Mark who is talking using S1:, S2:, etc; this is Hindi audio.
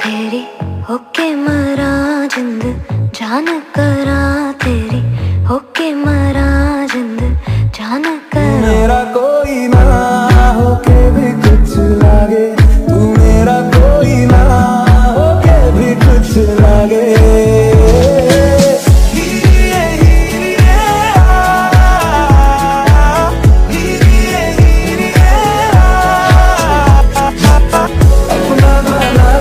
S1: तेरी होके मरा जिंद जान करा, तेरी होके मरा जिंद जान करा।
S2: मेरा कोई ना होके भी कुछ लागे, तू मेरा कोई ना होके भी कुछ लागे। अपना बना